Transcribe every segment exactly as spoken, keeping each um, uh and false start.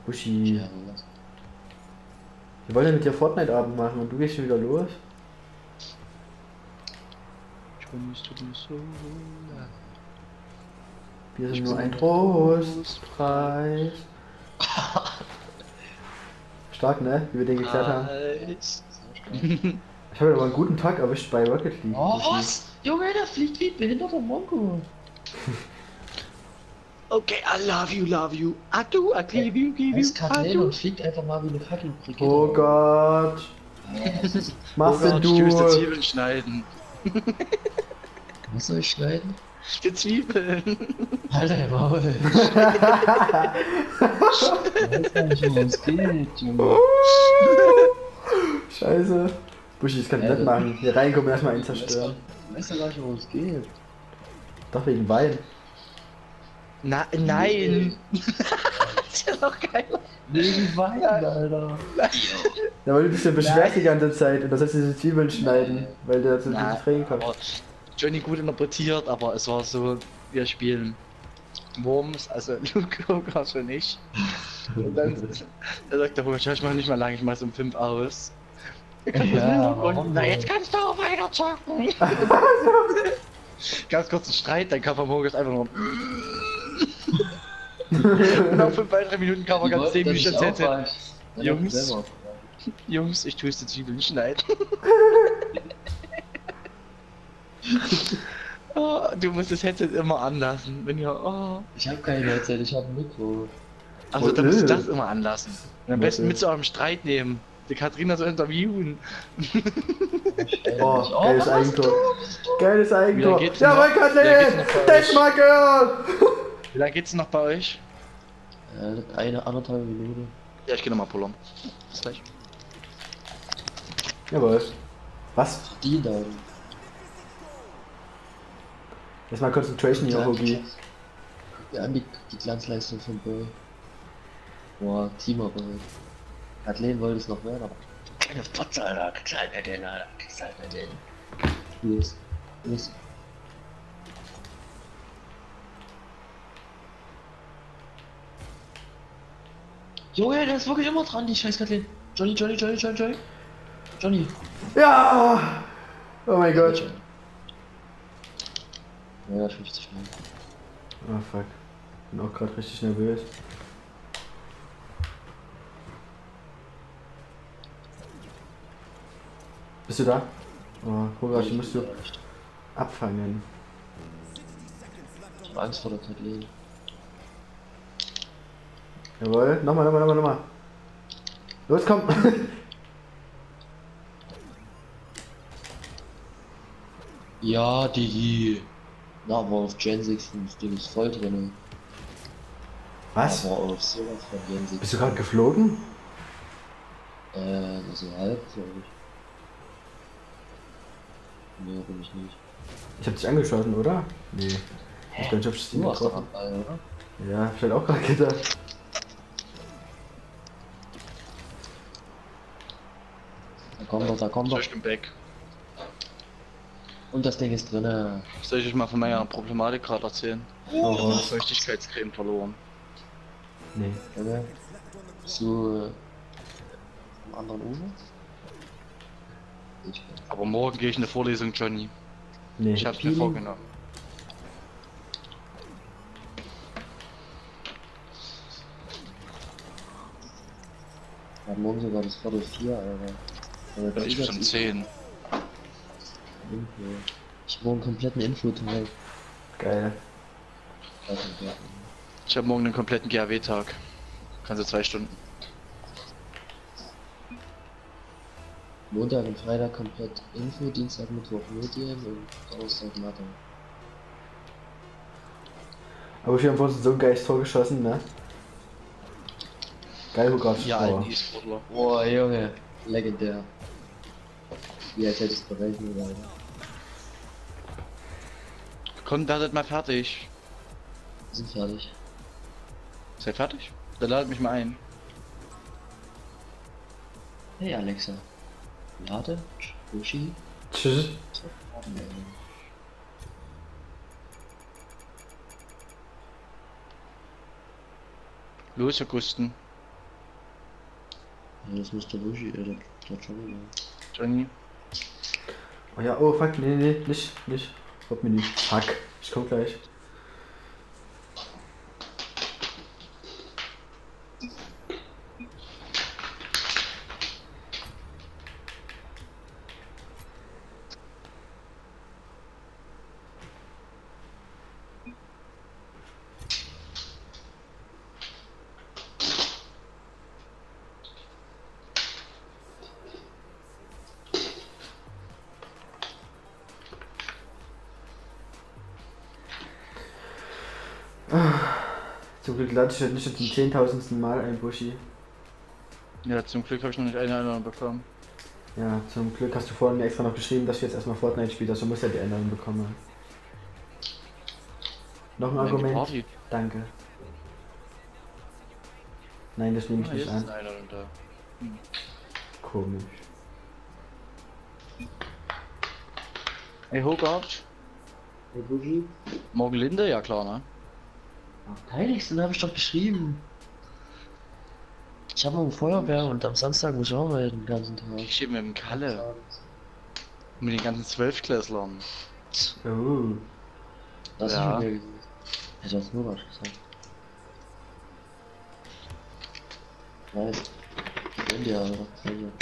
Buschi. Ja, was? Wir wollen ja mit dir Fortnite-Abend machen und du gehst schon wieder los. Johnny, es tut mir so leid. Wir sind Ich nur bin ein ein Trostpreis. Stark, ne? Wie wir den geklärt haben. Preis. Ich habe aber einen guten Tag erwischt bei Rocket League. Oh, Buschi. was? Junge, der fliegt wie ein behinderter Mongo. Okay, I love you, love you. I do, I give you, give you, Heißt I Kathleen do. und fliegt einfach mal wie eine fucking Brigitte. Oh Gott. Was machst denn Gott, ich müsste du? Zwiebeln schneiden. Was soll ich schneiden? Die Zwiebeln. Alter, Maul. Ich weiß gar nicht, worum es geht, Junge. Scheiße. Buschi, das kann ich Ja, nicht das- machen. Hier reinkommen und erstmal einen Ich weiß zerstören. gar- weiß ja gar nicht, worum es geht. Doch wegen Wein. Na, nein. Das ist ja noch geiler. Wegen Wein, Alter. Ja, weil du dich ja beschwerst die ganze Zeit und da sollst du diese Zwiebeln schneiden, weil der zu Na, diesem Training kommt. aber Johnny gut interpretiert, aber es war so, wir spielen Worms, also Luke Hogarth und ich. Und dann da sagt der Hogarth, ja, ich mach nicht mal lange, ich mach so um fünf aus. Ja, Und warum na, denn? jetzt kannst du auch weiter zocken. Ganz kurzen Streit, dann kam vom Hogarth einfach nur. Und nach fünf weitere Minuten kam er Die ganz wollten dämlich das ins nicht Headset. aufhalten. Ja, Jungs. doch selber. Jungs, ich tue es die Zwiebeln schneiden. Oh, du musst das Headset immer anlassen, wenn ihr. Oh. Ich hab kein Headset, ich hab ein Mikro. Also Oh, dann musst du äh. das immer anlassen. Und am Was besten ist? mit zu eurem Streit nehmen. Die Katharina so interviewen. Oh, Oh, geiles was machst Eigentor. Geiles Eigentor. geht's Ja, noch? mein Wie lange Kathleen! geht's noch bei Das euch? mal gehört! Wie lange geht's noch bei euch? Äh, eine, anderthalb Minute. Ja, ich geh nochmal pullern. Bis gleich. Jawohl. Was? Die dann. Jetzt mal Concentration hier, Hogi. Ja, die, die Glanzleistung von Boy. Boah, Teamarbeit. Kathleen wollte es noch werden, aber. Keine Fotze, Alter. Klein mir den, Alter. Klein mir den. Los. Los. Junge, der ist wirklich immer dran, die scheiß Kathleen. Johnny, Johnny, Johnny, Johnny, Johnny. Johnny. Ja! Oh mein Gott. Ja, fünfzig Mal. Oh fuck. Bin auch gerade richtig nervös. Bist du da? Oh, Hogarth, die musst du abfangen. Ich hab Angst vor der Kathleen. Jawohl, nochmal, nochmal, nochmal, nochmal. Los, komm! Ja, Digi. Na, aber auf Gen sechs das Ding ist voll drin. Was? Aber auf sowas von Gen sechs. Bist du gerade geflogen? Äh, so halb, glaube ich. Nee, bin ich nicht. Ich hab dich angeschossen, oder? Nee. Ich glaube, ich hab dich Du hast doch getroffen. am Ball, oder? Ja, hab ich halt auch gerade gedacht. Da kommt doch, da kommt So, doch. ich bin back. Und das Ding ist drin. Soll ich euch mal von meiner Problematik gerade erzählen? Oh, Ich habe Feuchtigkeitscreme verloren. nee. Okay. Zu äh, am anderen Ufer? Ich bin. Aber morgen gehe ich in eine Vorlesung, Johnny. Nee. Ich hab's mir Peeling. vorgenommen. Ja, morgen sogar bis Viertel vier, Alter. Aber das Ich ist bin um jetzt zehn. Info. Ich hab morgen einen kompletten Info-Teil. Geil. Ich habe morgen einen kompletten G A W-Tag. Kannst du zwei Stunden. Montag und Freitag komplett Info, Dienstag, Mittwoch Medien und Donnerstag Mathe. Aber wir haben vorhin so ein geiles Tor geschossen, ne? Geil, Hogarth. Ja, Tor. ein E-Sportler. Boah, Junge, legendär. Wie als hätte ich es berechnet, Alter. Kommt, werdet mal fertig. Wir sind fertig. Seid fertig? Dann ladet mich mal ein. Hey Alexa. Lade, Yoshi. Tschüss. Los, Herr Gusten. Ja, das müsste Wushi, äh, der, der Johnny sein. Johnny. Oh ja, oh fuck, nee, nee, nicht, nicht. Hab mir nicht. Fuck, ich komm gleich. Zum Glück lade ich nicht zum zehntausendsten Mal ein Buschi. Ja, zum Glück habe ich noch nicht eine Erinnerung bekommen. Ja, zum Glück hast du vorhin mir extra noch geschrieben, dass ich jetzt erstmal Fortnite spiele, also muss ja die Änderung bekommen. Noch ein Nein, die Argument? Party. Danke. Nein, das nehme ich Ah, hier nicht ist an. eine Erinnerung da. Hm. Komisch. Hey Hogart, Hey Wushi? morgen Linde? Ja klar, ne? Ach, Heiligsten habe ich doch geschrieben. Ich habe morgen Feuerwehr und am Samstag muss ich arbeiten den ganzen Tag. Ich stehe mit dem Kalle. Mit den ganzen Zwölftklässlern. Oh. Das Ja. ist mir Hätte das nur was gesagt. Nice. Ende, Alter. Ende.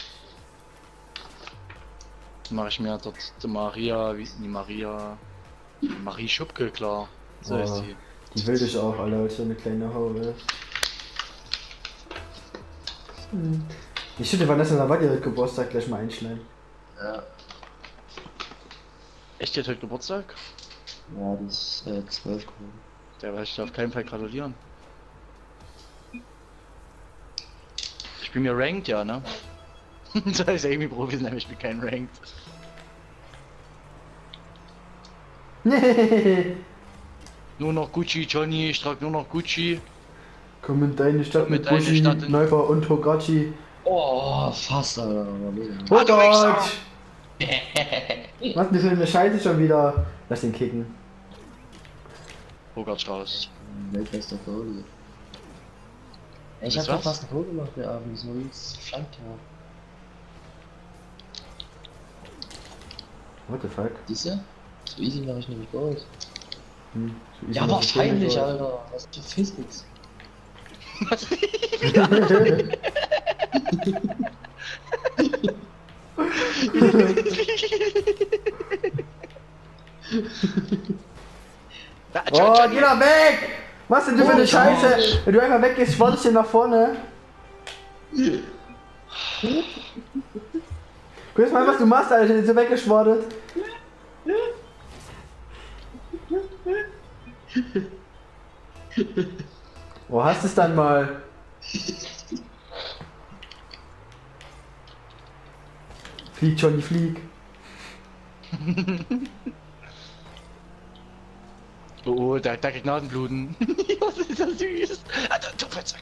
Mache ich mir dort die Maria, wie ist denn die Maria? Marie Schubke, klar. So Oh. ist die. Die will dich auch, Alter, als so eine kleine Haube. Hm. Ich schütte Vanessa Lavaglia wird Geburtstag gleich mal einschneiden. Ja. Echt, die hat heute Geburtstag? Ja, die ist äh, zwölf geworden. Der werde ich auf keinen Fall gratulieren. Ich bin mir ranked, ja, ne? Das heißt irgendwie professionell, ich bin kein ranked. Nur noch Gucci, Johnny, ich trage nur noch Gucci. Komm in deine Stadt Komm mit in deine Buschi, Stadt in- Neubau und Togachi. Oh, fast, Alter. Aber mega. Oh du Gott! Was denn für eine Scheiße schon wieder? Lass ihn kicken. Hogart raus. Weltbester Goalie. Ich Wisst hab was? doch fast ein Tor gemacht, der Abend. So ins Flanktor. What the fuck? Siehst du? So easy mache ich nämlich Goals. Hm, so easy Ja, was ich wahrscheinlich, will. Alter. Was für Physics. Oh, geh doch weg! Was denn du für Oh eine Gott. Scheiße? Wenn du einfach weggehst, schwadest du nach vorne. Guck jetzt mal, was du machst, Alter, du bist so weggeschwadet. Oh, hast es dann mal. Flieg, Johnny, flieg. Oh, oh, da, da kriegt Nasenbluten. Was ist das süß? Alter, du Fettsack.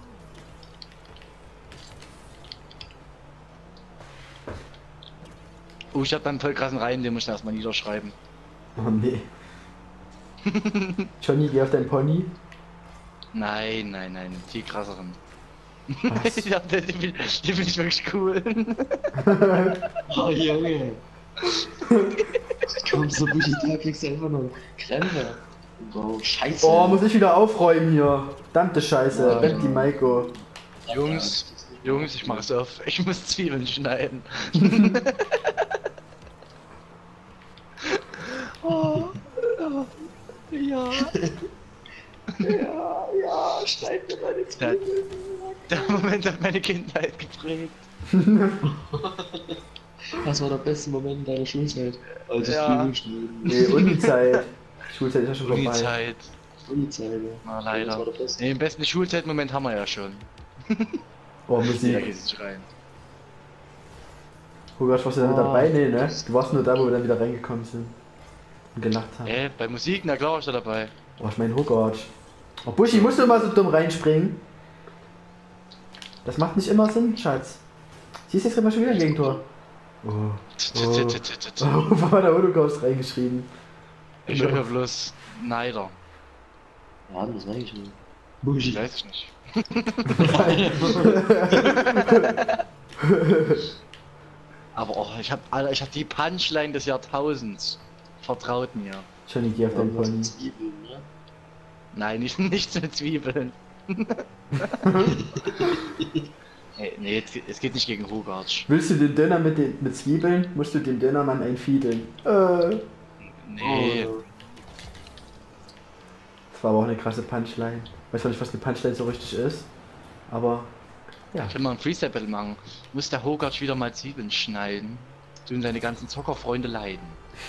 Oh, ich hab dann voll krassen Reihen, den muss ich erstmal niederschreiben. Oh nee. Johnny, geh auf dein Pony. Nein, nein, nein, viel krasseren. Was? Ja, den bin, den bin ich wirklich cool. Oh, Junge. Komm, so gut, da kriegst du einfach nur Krämpfe. Wow, scheiße. Oh, muss ich wieder aufräumen hier. Verdammte Scheiße, Ja, Bett die ja. Maiko. Jungs, Jungs, ich mach's auf. Ich muss Zwiebeln schneiden. Oh, ja. Ja, ja, schneid mir meine Der, der Moment hat meine Kindheit geprägt. Was war der beste Moment deiner Schulzeit? Als Ja. Zwiebeln schneiden. Nee, Uni-Zeit. Schulzeit ist ja schon vorbei. Uni-Zeit. Uni-Zeit, ja. Na Das leider. war der beste. Nee, den besten Schulzeitmoment haben wir ja schon. Oh, Da Musik. geht's nicht rein. Hugo, warst du da mit Oh. dabei? Nee, ne? Du warst nur da, wo wir dann wieder reingekommen sind. Und gelacht haben. Äh, bei Musik, na klar, ist er dabei. Oh, ich mein Hugo. Oh, Buschi, musst du mal so dumm reinspringen? Das macht nicht immer Sinn, Schatz. Siehst du, jetzt mal schon wieder ein Gegentor. Oh. Oh. Oh, wo war der Holocaust reingeschrieben? Ich höre bloß Neider. Ja, das war ich nicht. Bushi. Weiß ich nicht. Aber oh, ich hab, Alter, ich hab die Punchline des Jahrtausends. Vertraut mir. Johnny, geh auf deinen Irgendwas Pony. mit Zwiebeln, ne? Nein, nicht, nichts mit Zwiebeln. Hey, nee, es, es geht nicht gegen Hogarth. Willst du den Döner mit, den, mit Zwiebeln, musst du den Dönermann einfiedeln. Äh. Nee. Oh, Das war aber auch eine krasse Punchline. Weiß zwar nicht, was die Punchline so richtig ist, aber ja. Ich will mal ein Freestyle-Battle machen. Muss der Hogarth wieder mal Zwiebeln schneiden. Tun seine ganzen Zockerfreunde leiden.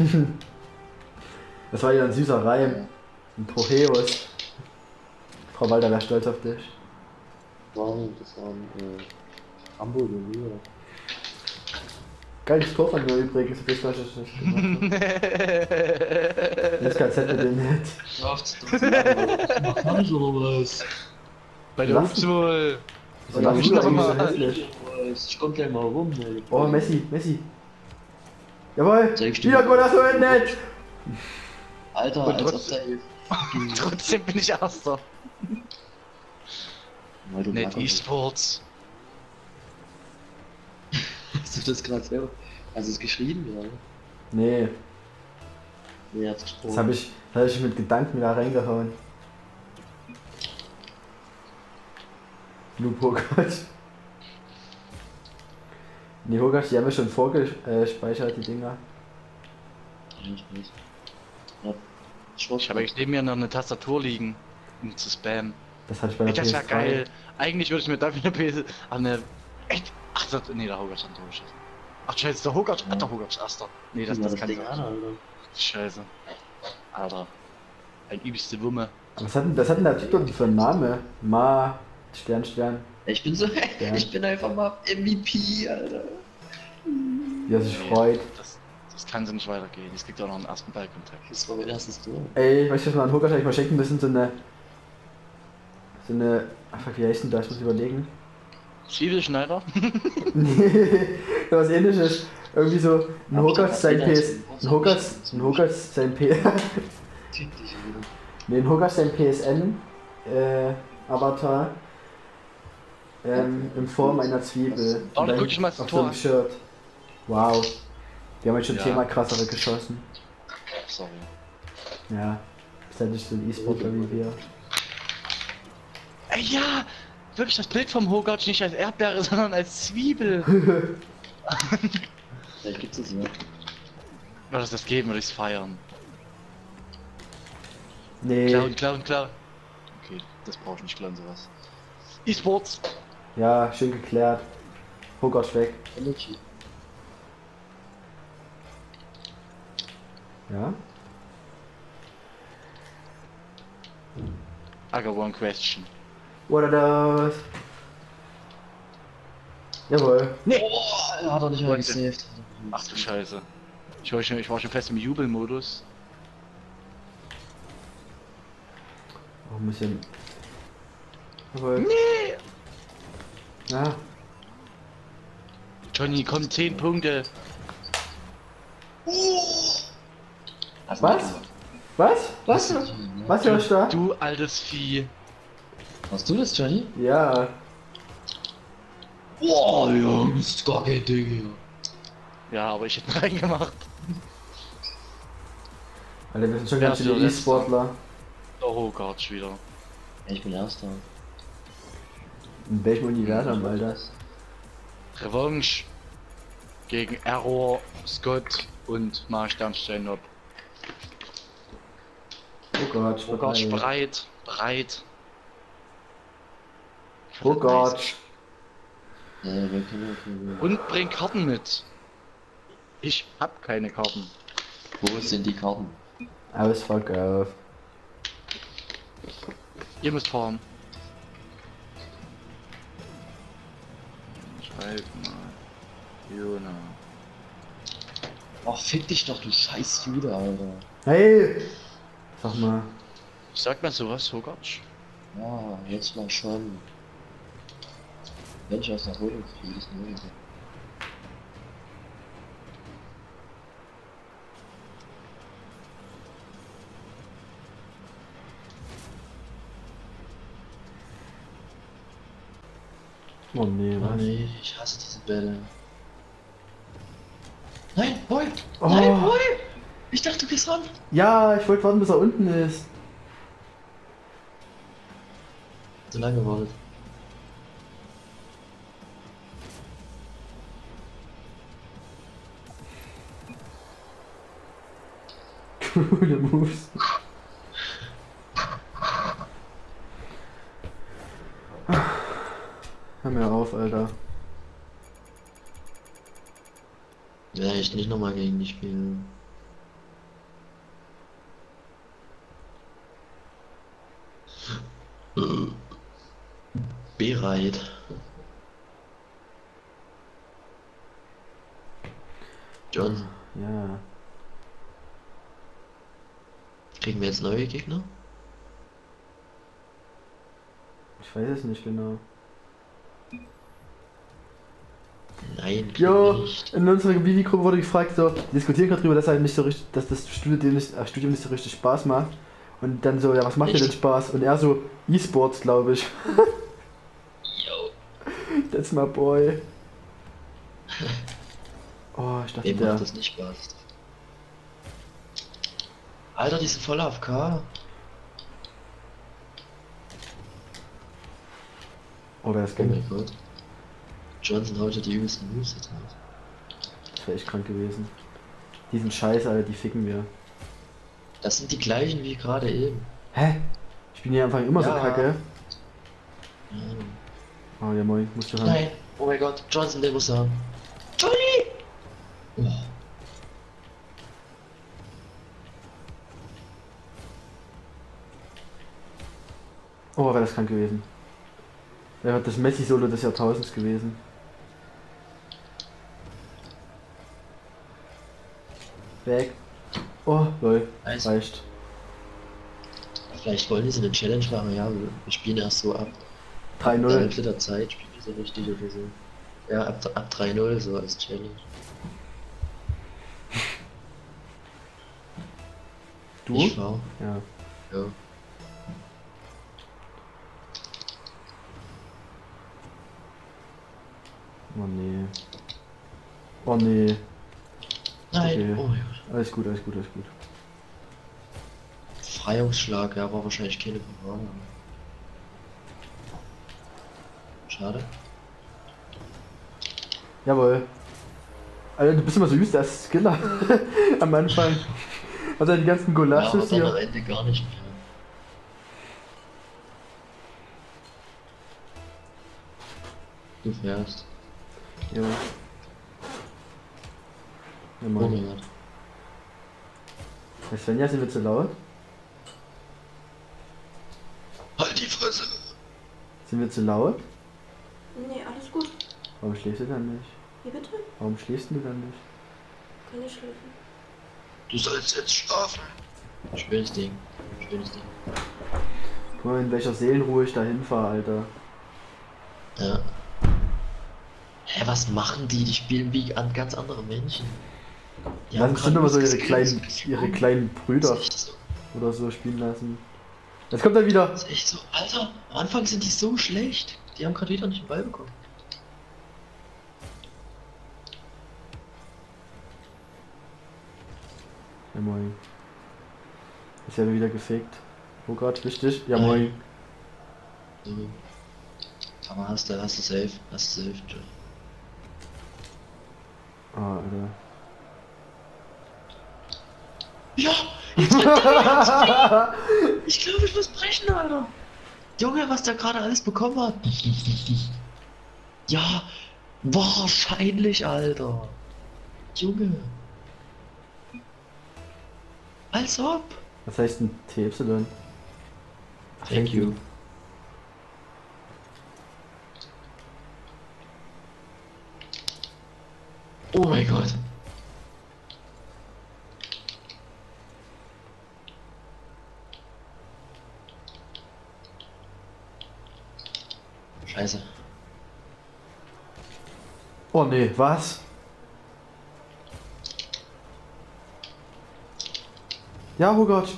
Das war ja ein süßer Reim. Ein Proheus. Frau Walter wäre stolz auf dich. wow, das waren äh, Hamburger Mühe. Geiles Tor von mir übrigens, bis was ich nicht gemacht habe. Das K Z mit dem Net. Schafft's doch. Mach Hans oder was? Bei der Lass- Hupswohl. Und dann ist aber so mal. hässlich. Ich komm gleich mal rum, ey. Oh, Messi, Messi. Jawohl! Zeig dir. Wieder Golasso in Net! Alter, Und als ob trotzdem- der... Trotzdem bin ich Erster. Weil du Net Lacker bist. E-Sports. Hast du das gerade selber... Hast du es geschrieben, ja? Nee, Nee, hat's gesprochen. das habe ich, das hab ich mit Gedanken da reingehauen. Noob Hogarth. Nee, Hogarth, die haben wir schon vorgespeichert, die Dinger. Ja, ich weiß. Ja. Schwarz. Ich habe eigentlich neben mir noch eine Tastatur liegen, um zu spammen. Das hatte ich bei Ey, der das P wäre S drei. geil. Eigentlich würde ich mir dafür eine P S... eine... Echt? Ach, das, nee, der Hogarth hat durchgeschossen. Ach, scheiße, der Hogarth... Ja. Ach, der Hogarth ist Erster. Nee, das, Guck mal das kann Ding nicht. an, Alter. Scheiße. Alter. Ein übelste Wumme. Was hat denn, das hat denn der Typ dort für einen Namen? Ma, Stern, Stern. Ich bin so... Ja. Ich bin einfach mal M V P, Alter. Wie er sich Nee, freut. Das, das kann so nicht weitergehen. Es kriegt auch noch einen ersten Ballkontakt. Das war mein erstes Tor. Ey, weißt du, was wir an Hogarth eigentlich mal schenken müssen? So eine. So eine. Ach, fuck, wie heißt denn das? Ich muss überlegen. Zwiebelschneider? Nee, was ähnliches. Irgendwie so ein Hab ich Hogarth doch sein grad P S. gesehen. Ein Hogarth, ein Hogarth sein P. Typ dich, Alter. Nee, ein Hogarth sein P S N äh, Avatar. Ähm, in Form einer Zwiebel. Oh, Und da dann guck ich mal das auf so einem Tor. Shirt. Wow. Wir haben jetzt schon Ja. Thema krassere geschossen. Sorry. Ja. Ist halt nicht so ein E-Sportler wie wir. Ey, ja! Wirklich das Bild vom Hogarth nicht als Erdbeere, sondern als Zwiebel. Vielleicht gibt's es ja. Würde es das geben, würde ich es feiern. Nee. Klauen, klauen, klauen. Okay, das brauche ich nicht klauen, sowas. E-Sports. Ja, schön geklärt. Hogarth weg. Energy. Ja? I got one question. What are those? Jawohl. Nee! Oh, hat er nicht mal Warte. gesaved. Ach du Scheiße. Ich war schon, ich war schon fest im Jubelmodus. Oh, ein bisschen. Jawohl. Nee! Ja. Johnny, komm, zehn Punkte. Hast Was? du gemacht? Was? Was? Hast du- Was hörst du da? Du altes Vieh. Hast du das, Johnny? Ja. Boah, ja, das ist gar kein Ding hier. Ja, aber ich hätte ihn reingemacht. Alter, wir sind schon Wer ganz ist viele der Letzte? E-Sportler. Der Hogarth wieder. Ja, ich bin Erster. In welchem Universum, Alter? Revanche gegen Error, Scott und Mar Sternstein-Nob. Oh Gott, Hogarth Spotlight. bereit, bereit. Oh Gott. Ja, wir können ja... Und bring Karten mit. Ich hab keine Karten. Wo sind die Karten? Ausverkauf. Ihr müsst fahren. Schreib mal. Jona. Ach, fick dich doch, du scheiß Jude, Alter. Hey! Sag mal. Sagt man sowas, Hogarth? Ja, jetzt mal schon. Wenn ich aus der Wohnung fliege, ist nur so. Oh nee, Oh was? nee, ich hasse diese Bälle. Nein, Boy! Oh. Nein, Boy! Ich dachte, du gehst ran. Ja, ich wollte warten, bis er unten ist. So lange gewartet. Coole Moves. Hör mir auf, Alter. Ja, ich nicht nochmal gegen die spielen. Bereit. John, Ja. kriegen wir jetzt neue Gegner? Ich weiß es nicht genau. Nein, kriegen Jo, wir nicht. in unserer Vivi-Gruppe wurde gefragt, so, die diskutieren gerade drüber, dass halt nicht so richtig, dass das Studium nicht, äh, Studium nicht so richtig Spaß macht. Und dann so, ja, was macht dir denn Echt? Spaß? Und er so, E-Sports, glaube ich. Yo. That's my boy. Oh, ich dachte, Wem der. macht das nicht Spaß? Alter, die sind voll A F K. Oh, wer ist Oh geil. mein Gott. Johnson haut ja die übelsten Moves jetzt raus. Das wäre echt krank gewesen. Diesen Scheiß, Alter, die ficken wir. Das sind die gleichen wie gerade eben. Hä? Ich bin hier am Anfang immer so Ja. kacke. Ja. Oh ja, moin, musst du haben. Nein, oh mein Gott, Johnson, der muss haben. Johnny! Oh. Oh, wäre das krank gewesen. Wäre das Messi-Solo des Jahrtausends gewesen. Weg. Oh, lol. Nice. Reicht. Vielleicht wollen die so eine Challenge machen, ja, wir wir spielen erst so ab drei einer null. Liter Zeit, spielen wir so richtig oder so. Ja, ab, ab drei null so als Challenge. Du? Ich fahr. Ja. Ja. Oh nee. Oh nee. Nein, Okay. oh mein Gott. Alles gut, alles gut, alles gut. Befreiungsschlag, ja, war wahrscheinlich keine Parade. Schade. Jawohl. Alter, du bist immer so übst als Skiller. Am Anfang. Also die ganzen Ja, aber Golasches dann am hier. Ende gar nicht mehr. Du fährst. Ja. Ja, Oh moin. mein Gott. Herr Svenja, sind wir zu laut? Halt die Fresse! Sind wir zu laut? Nee, alles gut. Warum schläfst du dann nicht? Wie bitte? Warum schläfst du dann nicht? Kann ich schläfen? Du sollst jetzt schlafen. Schönes Ding. Schönes Ding. Guck mal, in welcher Seelenruhe ich da hinfahre, Alter. Ja. Hä, was machen die? Die spielen wie an ganz andere Menschen. Die Lassen grad bestimmt immer so ihre Skills kleinen, geflogen. ihre kleinen Brüder Das ist echt so. oder so spielen lassen. Jetzt kommt er wieder. Das ist echt so. Alter, am Anfang sind die so schlecht. Die haben gerade wieder nicht den Ball bekommen. Ja, moin. Ist ja wieder gefegt. Oh Gott, wichtig. Ja, Nein. moin. So. Aber hast du, hast du safe. Hast du safe, Joe. Ah, Alter. Ja! Jetzt wird der Ich glaube, ich muss brechen, Alter. Junge, was der gerade alles bekommen hat. Ja, wahrscheinlich, Alter. Junge. Als ob. Was heißt ein T Y? Thank you. Oh mein Gott. Scheiße. Oh nee, was? Ja, oh Gott.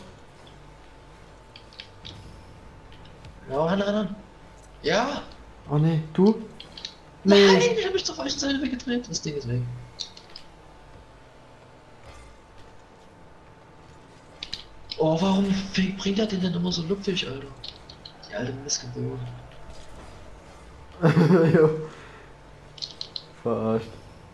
Ja, Hanna, Hanna. Ja. Oh nee, du? Nee. Nein, ich hab mich zur falschen Seite weggedreht. Das Ding ist weg. Oh, warum f- bringt er den denn immer so lupfig, Alter? Die alte Missgeburt. Jo. Verarscht.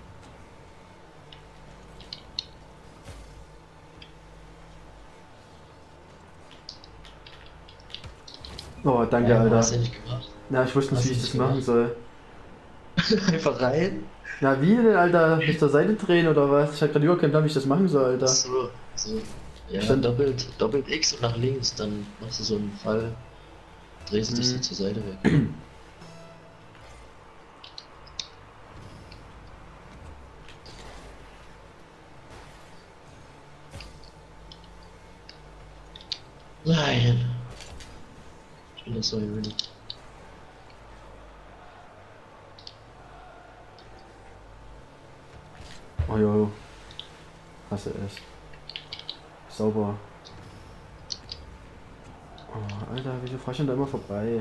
Oh, danke, Ja, Alter. hast du ja nicht gemacht. Ja, ich wusste nicht, Hast wie ich du das nicht machen soll. Einfach rein. Ja, wie denn, Alter? Mich zur Seite drehen oder was? Ich hab grad überkämpft, wie ich das machen soll, Alter. So, so. Ja, Stand- doppelt, doppelt X und nach links, dann machst du so einen Fall. Drehst du dich so Mhm. zur Seite weg. Nein. Ich bin das so really. Oh jo. Hasse es. Sauber. Oh, Alter, wieso fahr ich denn da immer vorbei?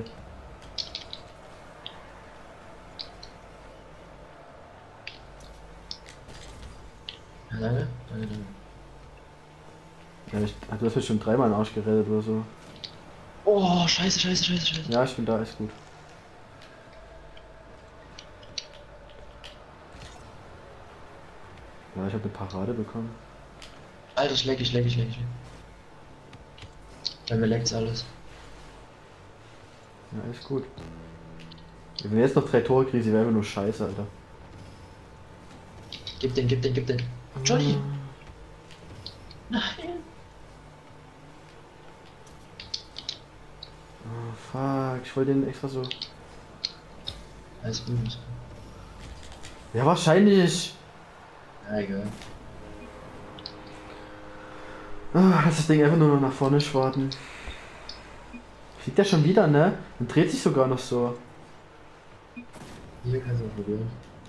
Lange? Lange, lange. Ja, ich, du hast mich schon dreimal in den Arsch gerettet oder so. Oh, scheiße, scheiße, scheiße, scheiße. Ja, ich bin da, ist gut. Ja, ich habe eine Parade bekommen. Alter, ich leck, ich leck, ich leck, ich leck. Bei mir leckt's alles. Ja, ist gut. Wenn wir jetzt noch drei Tore kriegen, sie wäre einfach nur scheiße, Alter. Gib den, gib den, gib den. Johnny! Nein! Oh, fuck, ich wollte den extra so. Alles gut, alles gut. Ja, wahrscheinlich. Ja, egal. Ah, lass das Ding einfach nur noch nach vorne schwarten. Fliegt der schon wieder, ne? Und dreht sich sogar noch so. Hier kannst du mal probieren.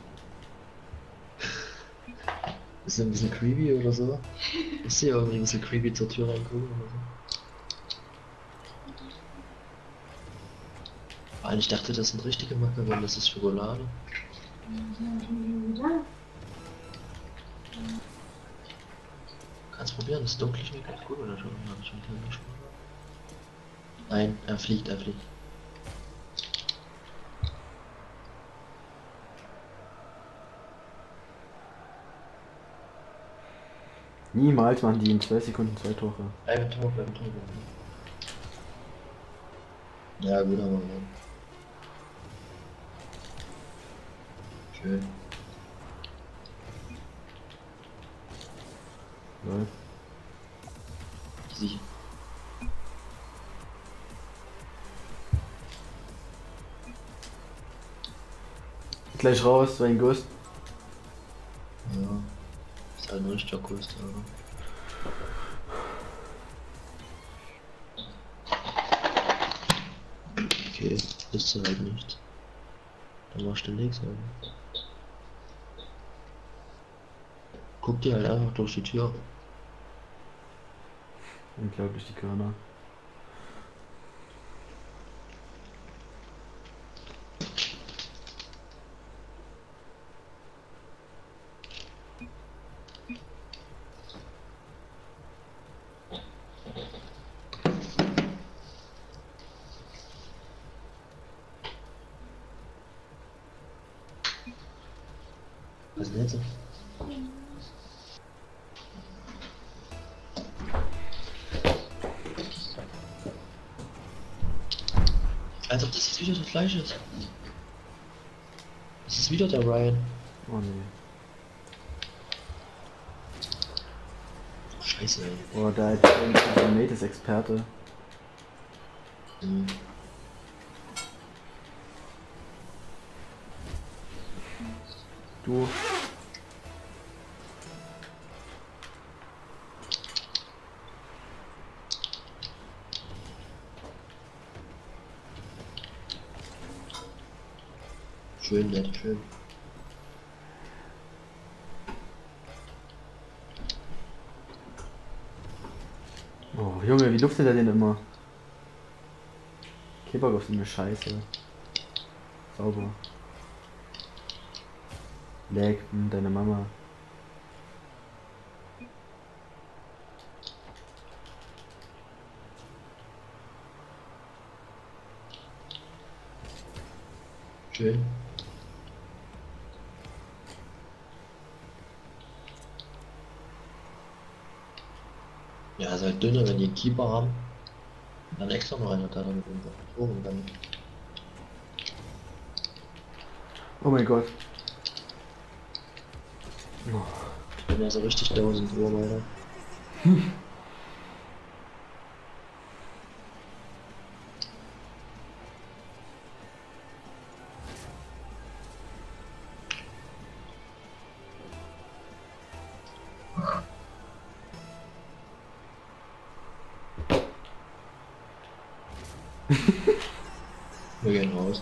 Ist ein bisschen creepy oder so? Ich sehe irgendwie ein bisschen creepy zur Tür reingucken oder so. Weil ich dachte, das sind richtige Makaronen, das ist Schokolade. Kannst probieren, das dunkle schmeckt echt gut oder schon? Hab ich schon nicht geschmeckt. Nein, er fliegt, er fliegt. Niemals machen die in zwei Sekunden zwei Tore. Bleib im Tor, bleib im Tor. Ja, gut, aber ja. Schön. Lol. Sicher. Gleich raus, sein Ghost. Ja. Ist halt ein richtiger Kurs, aber. Okay, ist du halt nicht. Dann machst du nichts, aber. Guck dir halt einfach durch die Tür. Unglaublich, die Körner. Was ist denn jetzt? Als ob das jetzt wieder das Fleisch ist. Das ist wieder der Ryan. Oh nee. Scheiße, ey. Oh, da ist der Mate ist Experte. Mhm. Du. Schön, nett, schön. Oh, Junge, wie luftet er den immer? Keep auf so eine Scheiße. Sauber. Lag, hm, deine Mama. Schön. Ja, ist halt dünner, wenn die einen Keeper haben. Dann extra noch einer da damit unter. Und dann. Oh mein Gott. Oh. Ich bin ja so richtig tausend Uhr weiter. Wir gehen raus.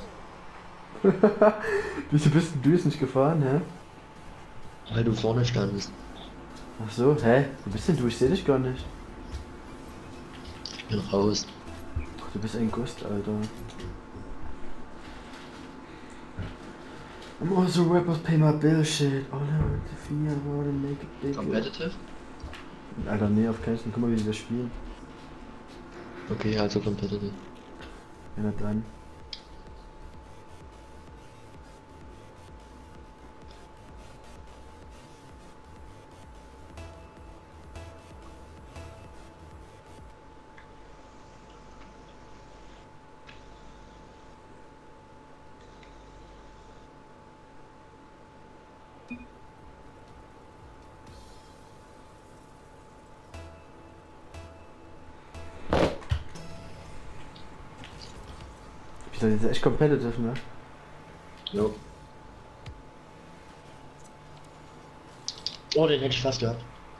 Wieso bist denn du jetzt nicht gefahren, hä? Weil du vorne standest. Ach so, hä? Wo bist denn du? Ich seh dich gar nicht. Ich bin raus. Ach, du bist ein Ghost, Alter. I'm also rappers pay my bill shit. All I want to feel, I wanna make it big. Competitive? Alter, nee, auf keinen Fall. Guck mal, wie die das spielen. Okay, also competitive. Ja, na dann. Das ist echt competitive, ne? Jo. Oh, den hätte ich fast gehabt.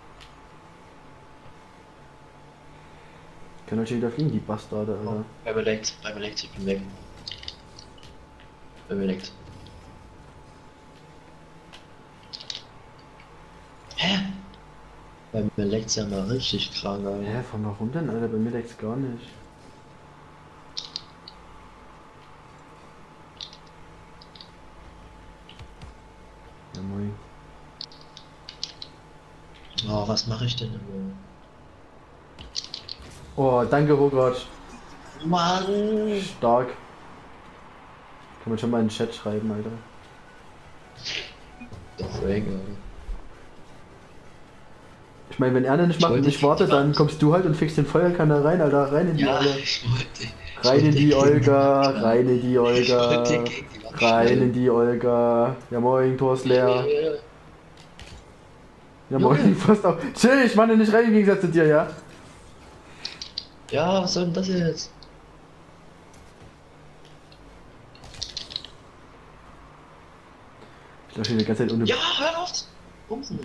Können heute wieder fliegen, die Bastarde, Alter. Oh, bei mir leckt's, bei mir leckt's, ich bin weg. Bei mir leckt's. Hä? Bei mir leckt's ja mal richtig krank, Alter. Hä, von warum denn, Alter? Bei mir leckt's gar nicht. Ja, moin. Oh, was mache ich denn immer? Oh, danke, Rogert. Mann! Stark. Kann man schon mal in den Chat schreiben, Alter. Der Frank, Alter. Ich meine, wenn er nicht Ich macht und wollte ich warte, die dann Wand. kommst du halt und fixst den Feuerkanal rein, Alter. Rein in die Ja, Olle. ich wollte. ich Rein in wollte die gegen Olga, Wand. rein in die Ich Olga. wollte gegen die Wand Rein schneiden. in die Olga. Ja moin, Tor ist leer. Ja moin, Junge. fast auch. Chill, ich meine nicht rein im Gegensatz zu dir, ja? Ja, was soll denn das jetzt? Ich laufe hier die ganze Zeit ohne. Ja, hör auf! Bumsen.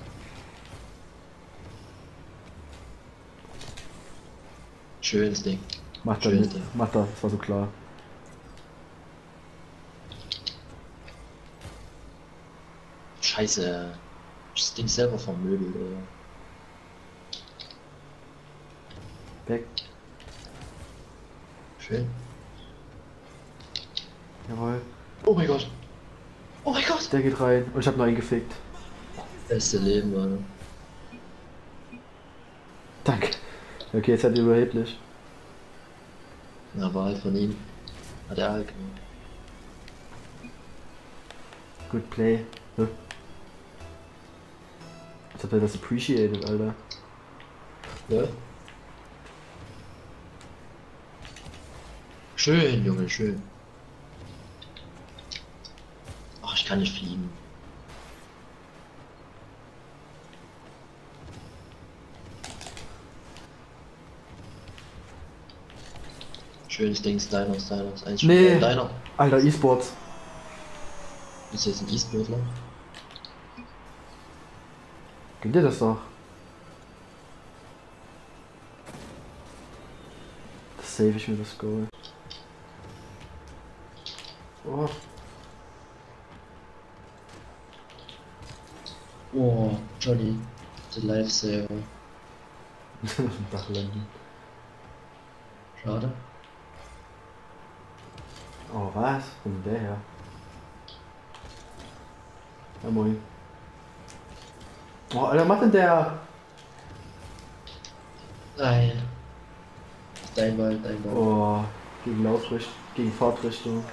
Schönes Ding. Macht er Schönes nicht. Ding. Macht er, das war so klar. Scheiße. Das Ding selber vermöbelt, oder? Weg. Schön. Jawohl. Oh mein Gott. Oh mein Gott. Der geht rein. Und ich hab noch einen gefickt. Beste Leben, Mann. Danke. Okay, jetzt hat er überheblich. Na, war halt von ihm. Hat er halt gemacht. Good play. Huh? Jetzt hat er das appreciated, Alter. Ja? Schön, Junge, schön. Ach, ich kann nicht fliegen. Schönes Ding, Steiner, Steiner, eins Nee. Deiner. Alter, E-Sports. Ist jetzt ein E-Sportler? Gönn dir das doch. Das save ich mir das Goal. Oh. Oh, Johnny. The Lifesaver. Auf dem Dach landen. Schade. Oh, was? Wo kommt der her? Ja moin. Oh, Alter, was macht denn der? Nein. Dein Ball, dein Ball. Oh, gegen Laufrichtung, gegen Fahrtrichtung.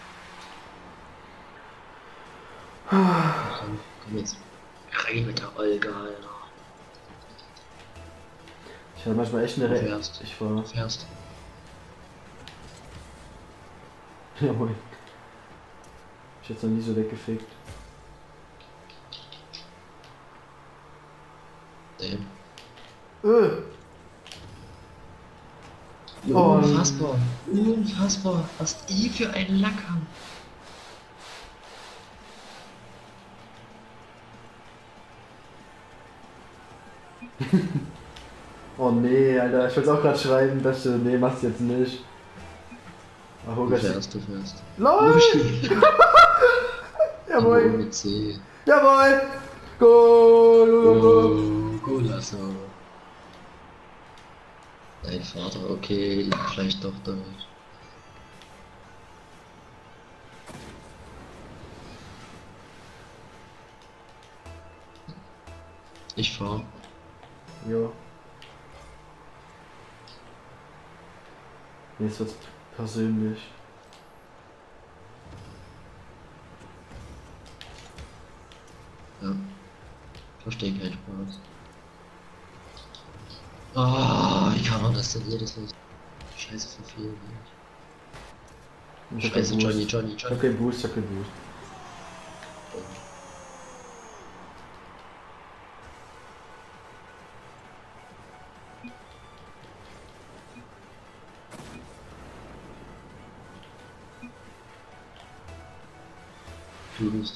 Komm, komm jetzt. Rein mit der Olga, Alter. Ich hatte manchmal echt eine Du Re fährst. Ich war. Du fährst. Ja moin. Ich jetzt noch nie so weggefickt. Damn. Äh. Oh. Unfassbar. Unfassbar. Was die für einen Lack haben. Oh nee, Alter, ich wollte auch gerade schreiben, dass du. Nee, machst du jetzt nicht. Ach, Du Hoga, fährst, du fährst. LOL! Jawohl! Mit C. Jawohl! Goal! Oh, Golasso. Dein Vater, okay, vielleicht doch Deutsch. Ich fahr. Jo. Jetzt wird's persönlich. Ja. Verstehe keinen Spaß. Ah, wie kann man das denn jedes Mal? Scheiße verfehlen. Ich hab Scheiße, keinen Johnny, Boost. Johnny, Ich hab Johnny. keinen Boost, ich hab keinen Boost. Du bist.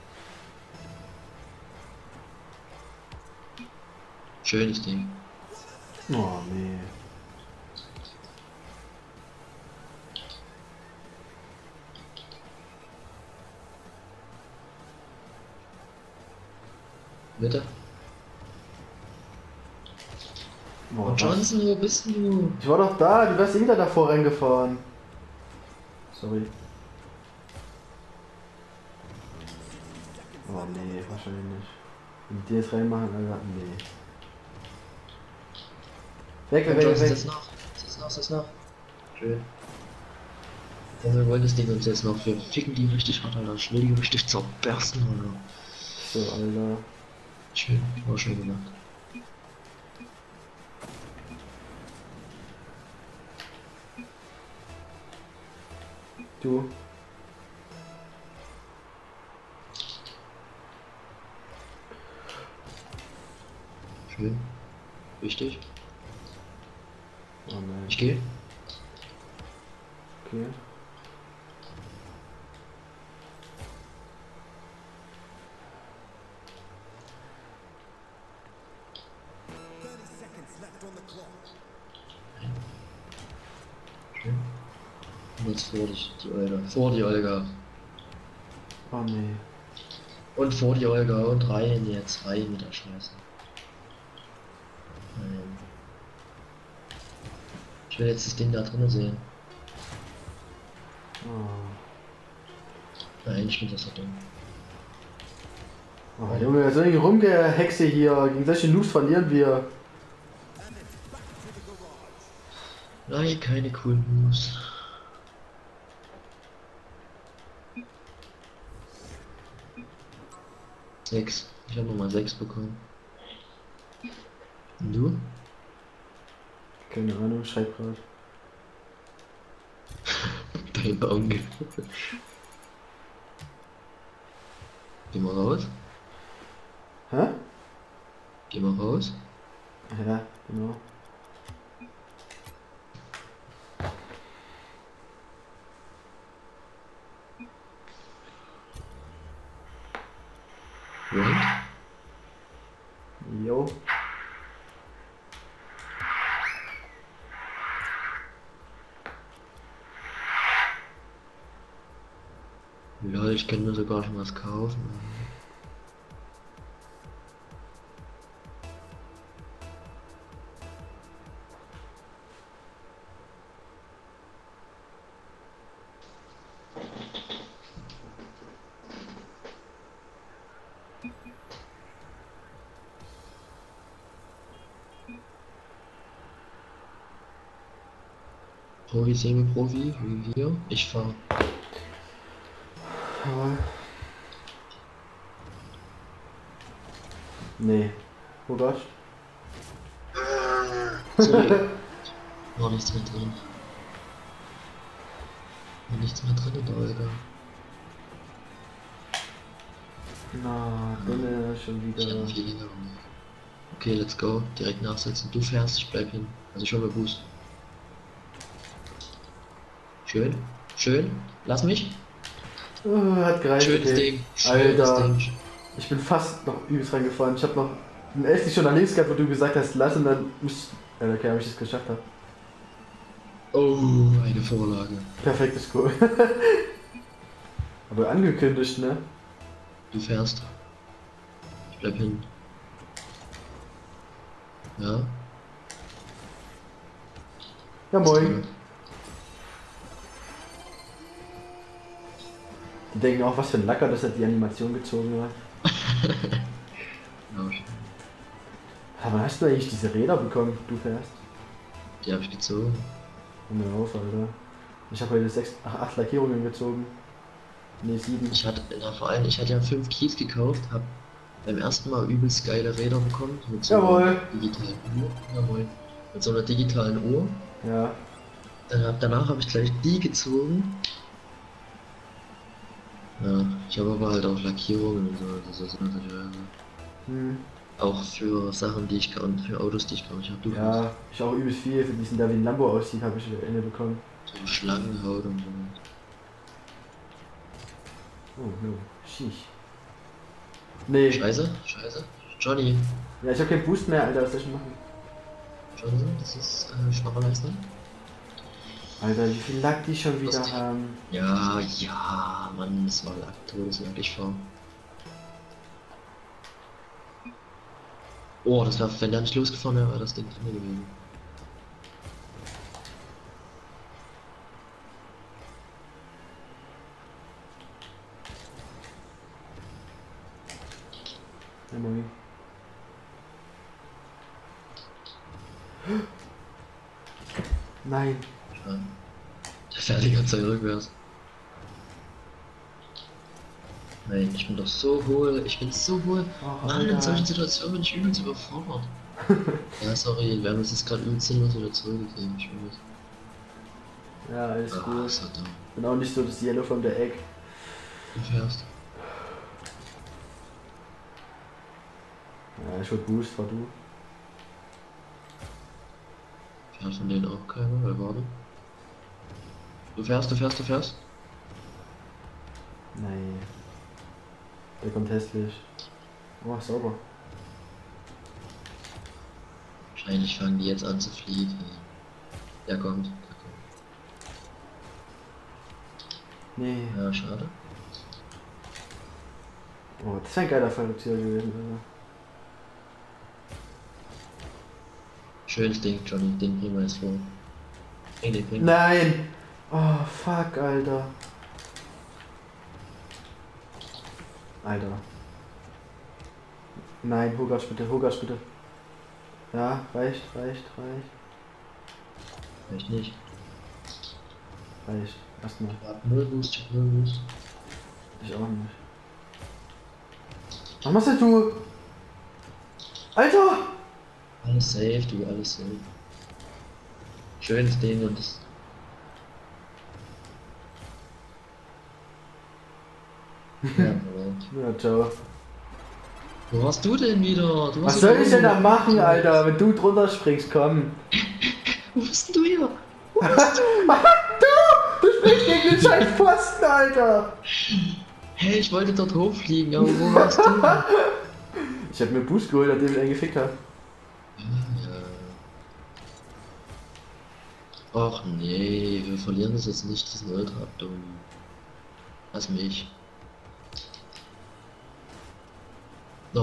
Schönes Ding. Oh nee. Bitte? Oh, Und was? Johnson, wo bist du? Ich war doch da, du wärst eh wieder davor reingefahren. Sorry. Oh nee, wahrscheinlich nicht. Wenn die jetzt reinmachen, Alter, nee. Weg, weg, Und weg, Johnson, weg. setz nach. Setz nach, setz nach. Schön. Ja, wir wollen das Ding uns jetzt noch. Wir ficken die richtig hart, Alter. Ich will die richtig zerbersten, Alter. So, Alter. Schön, war schön gemacht. Du. Schön. Wichtig. Oh nein. Ich gehe. Okay. Schön. Und jetzt vor dich, die Olga. Vor die Olga. Oh nee. Und vor die Olga und rein jetzt. Rein mit der Scheiße. Nein. Ich will jetzt das Ding da drinnen sehen. Oh. Nein, ich bin das so dumm. Oh, Junge, solche Rumgehexe hier. Gegen solche Noobs verlieren wir. Nein, keine coolen Moves. Sechs. Ich habe nochmal sechs bekommen. Und du? Keine Ahnung, schreib grad. Dein Onkel. Geh mal raus. Hä? Geh mal raus. Ja, genau. Und? Jo. Ja, ich kann mir sogar schon was kaufen. Profi, Semi-Profi, wie wir. Ich fahr. Aber... Nee. Oh Gott. Sorry. War nichts mehr drin. War nichts mehr drin in der Olga. Na, Dinne schon Ich hab wieder. viel länger. Okay, let's go. Direkt nachsetzen. Du fährst, ich bleib hin. Also ich hol mir Boost. Schön. Schön. Lass mich. Oh, hat gereicht. Schönes Okay. Ding. Schönes Alter. Ding. Ich bin fast noch übelst reingefahren. Ich hab noch einen Elfzig schon nach links gehabt, wo du gesagt hast, lass und dann muss. Ja, okay, ob ich es geschafft habe. Oh, eine Vorlage. Perfektes Goal. Aber angekündigt, ne? Du fährst. Ich bleib hin. Ja. Ja, moin. Die denken auch, was für ein Lacker, dass er die Animation gezogen hat. Ja, Aber hast du eigentlich diese Räder bekommen, du fährst? die habe ich gezogen. Hör mir auf, Alter. Ich habe heute sechs, ach, acht Lackierungen gezogen. Ne, sieben. Ich hatte, na, vor allem, ich hatte ja fünf Keys gekauft, hab beim ersten Mal übelst geile Räder bekommen. Mit so Jawohl. einer digitalen Uhr. Jawohl. Mit so einer digitalen Uhr. Ja. Dann hab, danach habe ich gleich die gezogen. Ja, ich habe aber halt auch Lackierungen und so. Das ist natürlich äh, Hm. auch für Sachen, die ich kann, für Autos, die ich kann. Ich habe du Ja, ich auch übelst viel für diesen, der wie ein Lambo aussieht, habe ich inne bekommen. so Schlangenhaut und so. Oh, no. Schieß. Nee. Scheiße, scheiße. Johnny. Ja, ich habe keinen Boost mehr, Alter, was soll ich machen? Johnny, das ist äh, Schnorrleistung. Alter, wie viel Lack die schon wieder Was? haben. Ja, ja, Mann, das war Lack, Todeslack, ich fahr. Oh, das war, wenn der nicht losgefahren wäre, wäre das Ding drin gewesen. Ja, moin. Nein. Ja. Der fährt die ganze Zeit rückwärts. Nein, ich bin doch so hohl, ich bin so hohl. Oh, Mann, in Alter. solchen Situationen bin ich übelst überfordert. Ja, sorry, wir haben uns jetzt gerade übelst sinnlos wieder zurückgegeben, ich weiß. Ja, alles Ah, gut. so dumm. Bin auch nicht so das Yellow von der Egg. Du fährst. Ja, ich wollte Boost, war du. Fährt von denen auch keiner, wer war denn? Du fährst, du fährst, du fährst? Nein. Der kommt hässlich. Oh, sauber. Wahrscheinlich fangen die jetzt an zu fliegen. Der kommt, der kommt. Nee. Ja, schade. Oh, das ist ein geiler Fallrückzieher gewesen, Alter. Schönes Ding, Johnny, den bringen wir jetzt vor. Bring den, bring den. Nein! Oh, fuck, Alter. Alter. Nein, Hogatsch bitte, Hogatsch bitte. Ja, reicht, reicht, reicht, Vielleicht nicht. reicht. Erstmal. Ich hab null Boost, ich hab null Boost. Ich auch nicht. Was machst denn du? Alter! Alles safe, du, alles safe. Schönes Ding und das. Ja, aber- Ja, ciao. Wo warst du denn wieder? Du Was warst soll wieder ich denn da oben. machen, Alter, wenn du drunter springst, komm. Wo bist denn du hier? Du springst gegen den scheiß Pfosten, Alter! Hey, ich wollte dort hochfliegen, aber wo warst du? Ich hab mir Boost geholt, nachdem ich einen gefickt hab. Ja. Och nee, wir verlieren das jetzt nicht, diesen Ultra-Abdom. Lass mich. Oh.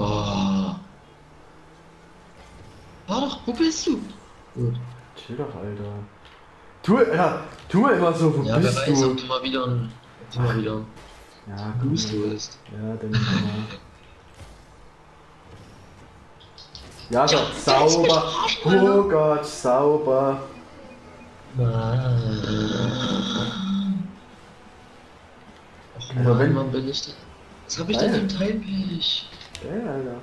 War doch, wo bist du? Gut. Chill doch, Alter. Tu, ja, tu immer so, wo Ja, wer bist weiß, du? ob du mal wieder ein, ob du mal wieder Ja, ein komm. Boost holst. Ja, dann mal. Ja, Gott, sauber. Oh Gott, sauber. Ach Also Mann, wenn- wann bin ich denn? Was hab ich Geil. denn im Timepage? Geil, Alter.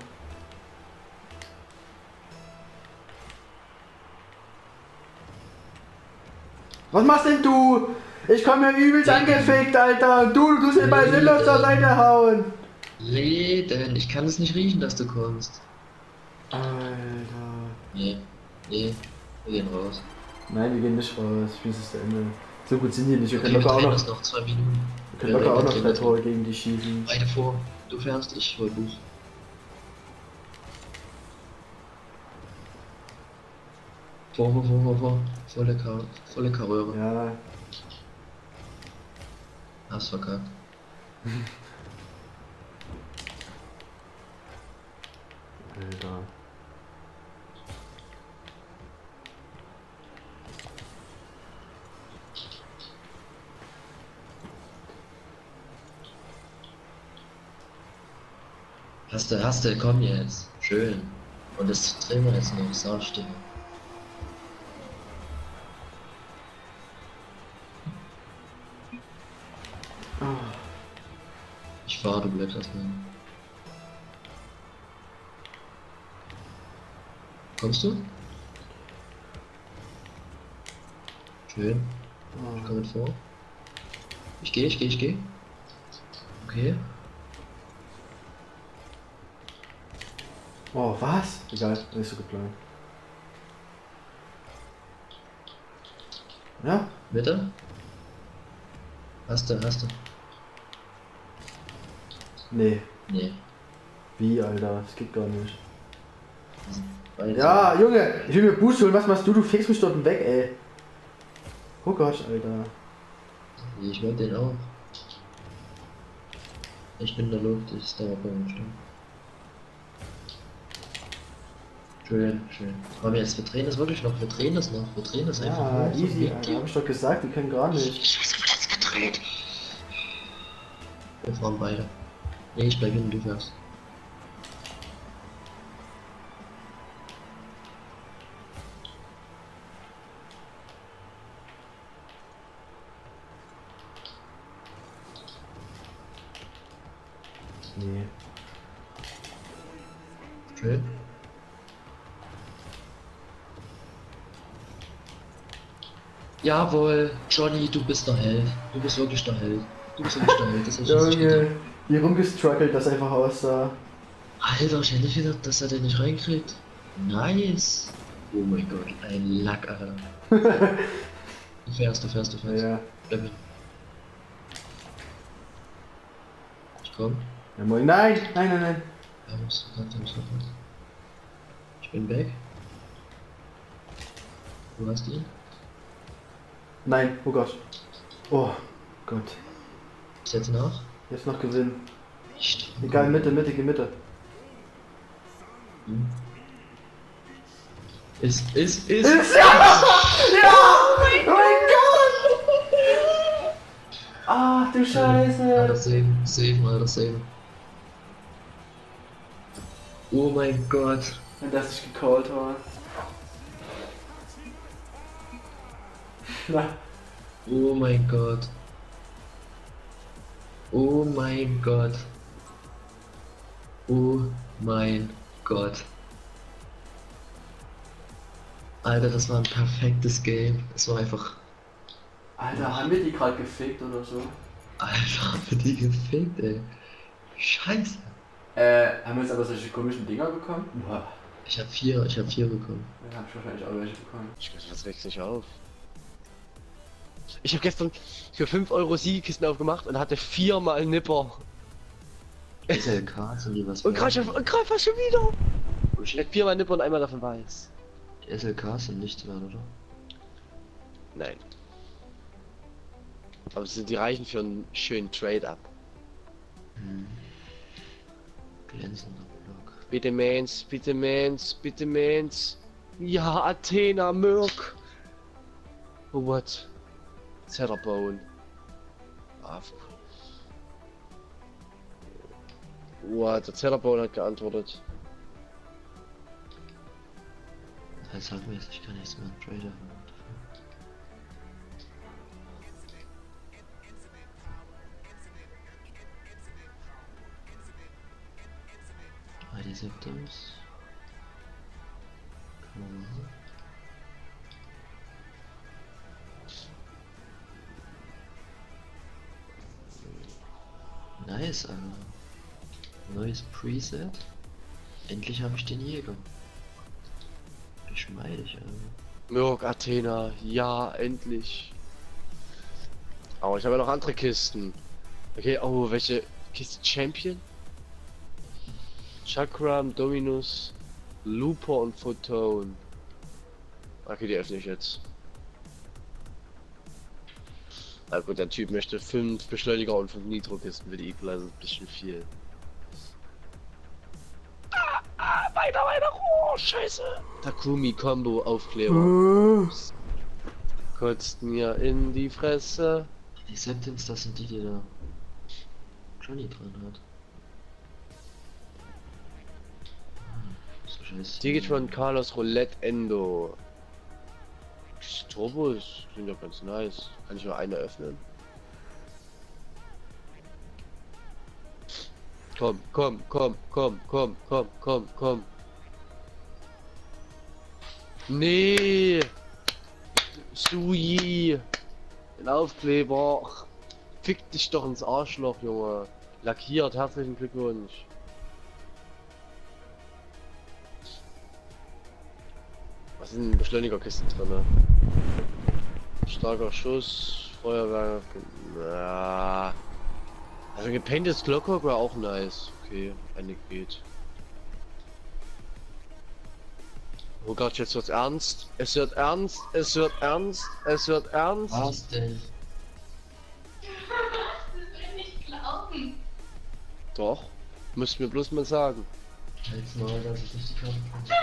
Was machst denn du? Ich komm mir übelst angefickt, Alter. Du, du musst bei sinnlos zur Seite hauen. Reden, ich kann es nicht riechen, dass du kommst. Alter. Nee, nee, wir gehen raus. Nein, wir gehen nicht raus. Spiel ist zu Ende. So gut sind die nicht. Wir Okay, können wir locker auch drehen noch, das noch zwei Minuten. wir können locker auch noch drei Tore gegen die schießen. Beide vor. Du fährst, ich hol Buch. Vor, vor, vor, vor, vor. Volle, Kar volle Karriere. Ja, Hast verkackt. Alter. Hast du, hast du, komm jetzt. Schön. Und das drehen wir jetzt noch, Saustille. Ich fahre, du bleibst erstmal. Kommst du? Schön. Ich komme mit vor. Ich gehe, ich gehe, ich gehe. Okay. Oh, was? Egal, nicht so geplant. Ja? Mitte? Hast du, hast du? Nee. Nee. Wie, Alter? Das geht gar nicht. Beide Ja, Junge, ich will mir Boost holen. Was machst du? Du fegst mich dort weg, ey. Oh Gott, Alter. Ich wollte den auch. Ich bin der Luft, ich ist da bei uns stehen. Schön, schön. Komm jetzt, wir drehen das wirklich noch, wir drehen das noch, wir drehen das einfach Ja, noch. so easy, Big Alter. Deal. Hab ich doch gesagt, die können gar nicht. Ich weiß, aber das gedreht. Wir fahren beide. Nee, ich bleib hinten, du fährst. Nee. Schön. Jawohl, Johnny, du bist der Held. Du bist wirklich der Held. Du bist wirklich der Held. Das ist nicht gedacht. Junge, wie rumgestruggelt das einfach aussah. Alter, ich hätte nicht gedacht, dass er den nicht reinkriegt. Nice. Oh mein Gott, ein Lack, Alter. Du fährst, du fährst, du fährst. Ja, Bleib hin. Ich komm. ja moin. Nein, nein, nein, nein. Wir haben es gesagt, wir haben es gesagt. Ich bin weg. Du hast ihn. Nein, oh Gott. Oh Gott. Ich setze nach. Jetzt noch gewinnen. Nicht. Egal, Mitte, Mitte, geh Mitte. Hm. Ist, ist, ist. Ist ja! Ja! Oh mein Gott! Ach du Alter, Scheiße! save, save, Alter, save. Oh mein Gott. Wenn das nicht gecallt war. Na, Oh mein Gott. Oh mein Gott. Oh mein Gott. Alter, das war ein perfektes Game. Das war einfach. Alter, haben wir die gerade gefickt oder so? Alter, haben wir die gefickt, ey. Scheiße. Äh, haben wir jetzt aber solche komischen Dinger bekommen? Boah. Ich hab vier, ich hab vier bekommen. Dann hab ich wahrscheinlich auch welche bekommen. Ich weiß, das regt sich auf. Ich habe gestern für fünf Euro Siegekisten aufgemacht und hatte viermal Nipper. S L K sind die was Und gerade wert? schon, und gerade fast schon wieder. Ich Bullshit. hatte viermal Nipper und einmal davon weiß. Die S L Ks sind nichts wert, oder? Nein. Aber es sind die reichen für einen schönen Trade-up. Hm. Glänzender Block. Bitte Mans, bitte Mans, bitte Mans. Ja, Athena, Mirk. Oh, what? Zetterbone. Ah, what? Der Zetterbone hat geantwortet. Das heißt, sag mir jetzt, ich kann nichts mehr traden. Receptors. Kann man machen. Nice, Alter. Neues Preset. Endlich habe ich den Jäger. Geschmeidig, Alter. Mirk, Athena, ja, endlich. Aber ich habe ja noch andere Kisten. Okay, oh, welche Kiste? Champion? Chakram, Dominus, Looper und Photon. Okay, die öffne ich jetzt. Na gut, der Typ möchte fünf Beschleuniger und fünf Nitro-Kisten für die Equalizer, ein bisschen viel. Ah, ah, weiter, weiter, oh, scheiße. Takumi Combo Aufkleber. Kotzt mir in die Fresse. Die Septins, das sind die, die da Johnny drin hat. So scheiße. Digitron, Carlos, Roulette, Endo. Die Turbos sind ja ganz nice. Kann ich nur eine öffnen? Komm, komm, komm, komm, komm, komm, komm, komm. Nee! Sui! Ein Aufkleber! Ach, fick dich doch ins Arschloch, Junge! Lackiert, herzlichen Glückwunsch! Was sind Beschleunigerkisten drin? Starker Schuss, Feuerwerk. Ja. Also gepaintes Glockhawk war auch nice. Okay, eine geht. Oh Gott, jetzt wird's ernst. Es wird ernst, es wird ernst, es wird ernst. Was denn? Das will ich nicht glauben. Doch, müsst mir bloß mal sagen. Jetzt mal, dass ich nicht die Karte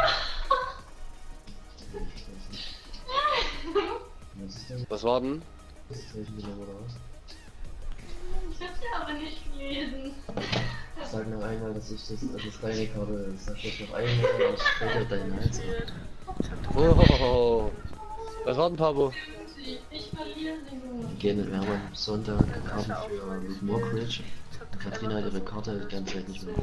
Was ist denn? Was war denn? Das ist nicht wieder oder was? Ich hab's ja aber nicht gelesen. Sag noch einmal, dass ich das, das ist deine Karte. Sag jetzt noch einmal, ich trete deinen Hals ab. Oh, was war denn, Pabo? Ich verliere sie nur. Wir gehen, wir haben am Sonntag Karten für mit Mockridge. Katrina hat ihre Karte die ganze Zeit nicht mehr.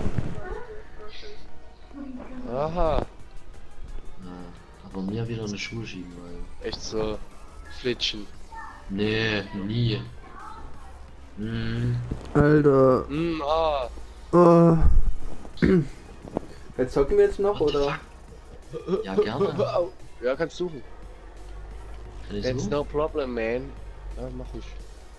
Aha, Ja, aber mir wieder eine Schuhe schieben, weil. echt so flitschen. Nee, nie. Hm. Alter. Hm, ah. Oh. Jetzt zocken wir jetzt noch, oder? Ja, gerne. Ja, kannst suchen. Kann ich That's so? no problem, man. Ja, mach ich.